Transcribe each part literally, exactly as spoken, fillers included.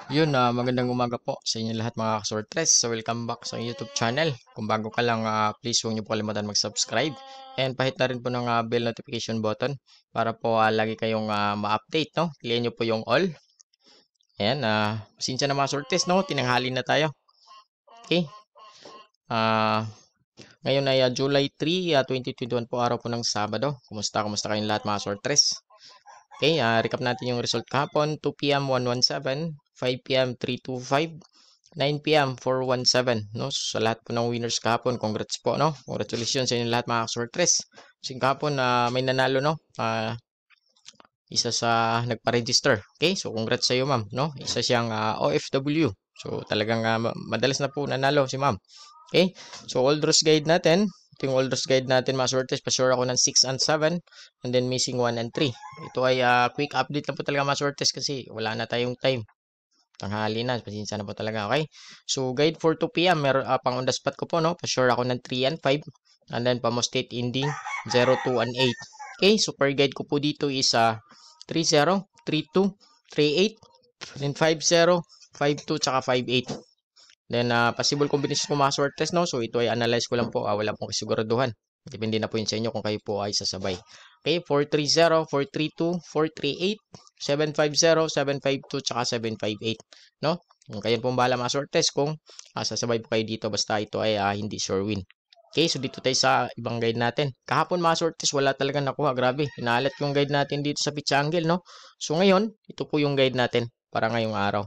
Yun, ah, magandang umaga po sa inyo lahat mga Swertres. So, welcome back sa YouTube channel. Kung bago ka lang, ah, please huwag niyo po kalimutan mag-subscribe. And pahit na rin po ng ah, bell notification button para po ah, lagi kayong ah, ma-update, no? Click niyo po yung all. Ayan, ah, pasensya na mga Swertres, no? Tinanghali na tayo. Okay. Ah, ngayon ay ah, July third, ah, twenty twenty-one po, araw po ng Sabado. Kumusta, kumusta kayong lahat mga Swertres? Okay, uh, recap natin yung result kahapon. two p m one seventeen, five p m three twenty-five, nine p m four seventeen, no? Sa lahat po ng winners kahapon, congrats po, no? Congratulations sa inyo lahat mga Swertres. Kasi kahapon uh, may nanalo, no? Uh, isa sa nagpa-register. Okay, so congrats sa iyo, ma'am, no? Isa siyang uh, O F W. So talagang uh, madalas na po nanalo si ma'am. Okay, so all draws guide natin. Ito yung all draws guide natin mga Swertres. Pa-sure ako ng six and seven and then missing one and three. Ito ay uh, quick update lang po talaga mga Swertres kasi wala na tayong time. Tanghali na, pasensya na po talaga. Okay, so guide for two p m meron uh, pang on the spot ko po, no? Pa-sure ako ng three and five and then pa-most state ending zero, two and eight. Okay, so per guide ko po dito is uh, three zero, three two, three eight, then five zero, five two, tsaka five eight. Then, uh, possible combination ko mga Swertres, no? So, ito ay analyze ko lang po. Uh, wala pong kasiguraduhan. Depende na po yun sa inyo kung kayo po ay sasabay. Okay, four three zero, four three two, four three eight, seven five zero, seven five two, tsaka seven five eight, no? Kung kayo pong bahala mga Swertres kung uh, sasabay po kayo dito basta ito ay uh, hindi sure win. Okay, so dito tayo sa ibang guide natin. Kahapon mga Swertres, wala talaga nakuha. Grabe, inalat yung guide natin dito sa pitch angle, no? So, ngayon, ito po yung guide natin para ngayong araw.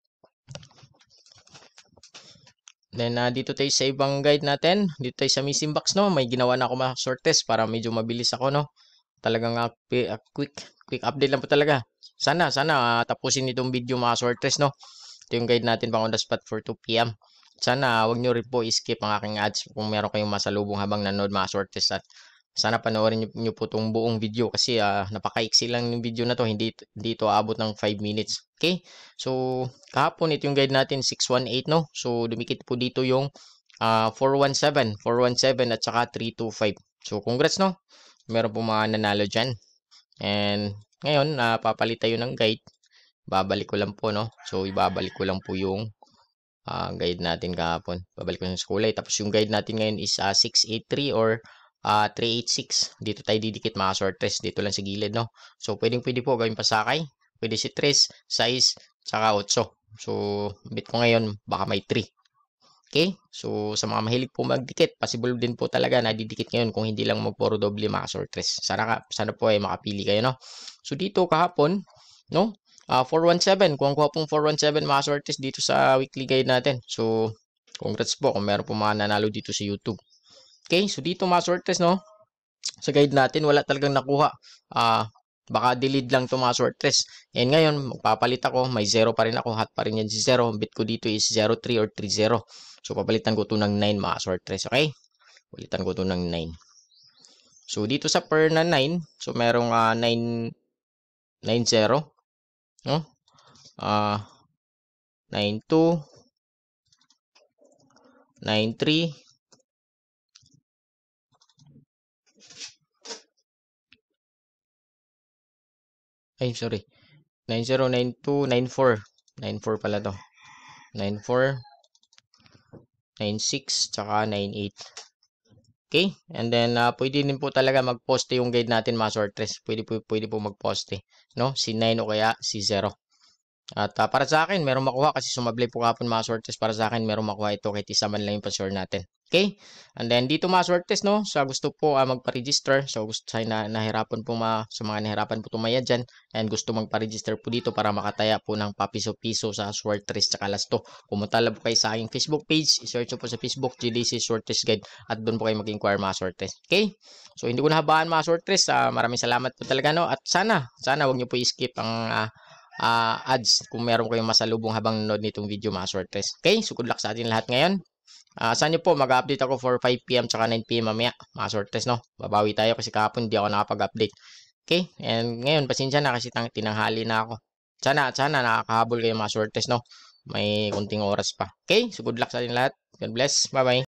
Then, uh, dito tayo sa ibang guide natin. Dito tayo sa missing box, no? May ginawa na ako mga Swertres para medyo mabilis ako, no? Talagang uh, quick, quick update lang po talaga. Sana, sana uh, tapusin itong video mga Swertres, no? Ito yung guide natin pang on the spot for two p m Sana, uh, wag nyo rin po i-skip ang aking ads kung meron kayong masalubong habang nanood mga Swertres. At sana panoorin nyo, nyo po itong buong video kasi uh, napakaiksi lang yung video na to. Hindi, hindi ito aabot ng five minutes. Okay? So, kahapon ito yung guide natin, six one eight, no? So, dumikit po dito yung uh, four one seven, four one seven at saka three two five. So, congrats, no? Meron po mga nanalo dyan. And, ngayon, uh, papalit tayo ng guide. Babalik ko lang po, no? So, ibabalik ko lang po yung uh, guide natin kahapon. Babalik ko yung kulay. Tapos, yung guide natin ngayon is uh, six eight three or uh, three eight six. Dito tayo didikit mga Swertres. Dito lang sa gilid, no? So, pwedeng pwede po gawin pasakay. Pwede si tres, size, tsaka eight. So, bit ko ngayon, baka may three. Okay? So, sa mga mahilig po magdikit, possible din po talaga na didikit ngayon kung hindi lang magpuro doble mga Swertres. Sana, ka, sana po ay makapili kayo, no? So, dito kahapon, no? Uh, four one seven. Kung kuha pong four one seven mga Swertres dito sa weekly guide natin. So, congrats po kung meron po mga nanalo dito sa YouTube. Okay? So, dito mga Swertres, no? Sa guide natin, wala talagang nakuha. Ah, uh, baka delete lang to mga Swertres. And ngayon, magpapalit ako. May zero pa rin ako. Hot pa rin yan si zero. Bit ko dito is zero three or three zero. So, papalitan ko to ng nine mga Swertres. Okay? Palitan ko to ng nine. So, dito sa per na nine. So, merong uh, nine, nine zero. No? Uh, nine two. nine three. Ay, sorry. nine zero, nine two, nine four. nine four pala to. nine four, nine six, tsaka nine eight. Okay? And then, uh, pwede din po talaga mag-poste yung guide natin mga Swertres. Pwede po, pwede po mag-poste. No? Si nine o kaya si zero. At uh, para sa akin, merong makuha kasi sumablay po kapon mga Swertres. Para sa akin, merong makuha ito kahit isa man lang yung pa-sure natin. Okay? And then, dito mga Swertres, no? Sa gusto po uh, magpa-register. So, gusto sa na, nahirapan po ma, sa mga nahirapan po tumaya dyan. And gusto magpa-register po dito para makataya po ng papiso-piso sa Swertres tsaka Lasto. Pumunta lang po kayo sa aking Facebook page. I-search po sa Facebook, G D C Swertres Guide. At doon po kayo mag-inquire mga Swertres. Okay? So, hindi ko nahabaan mga Swertres. Uh, maraming salamat po talaga, no? At sana, sana wag nyo po i-skip ang uh, Uh, ads kung meron kayong masalubong habang nanonood nitong video mga Swertres. Okay? So good luck sa atin lahat ngayon. Uh, saan nyo po, mag-update ako for five p m tsaka nine p m mamaya mga Swertres, no? Babawi tayo kasi kahapon hindi ako nakapag-update. Okay? And ngayon, pasensya na kasi tinanghali na ako. Sana, sana nakakahabol kayo mga Swertres, no? May kunting oras pa. Okay? So good luck sa atin lahat. God bless. Bye-bye.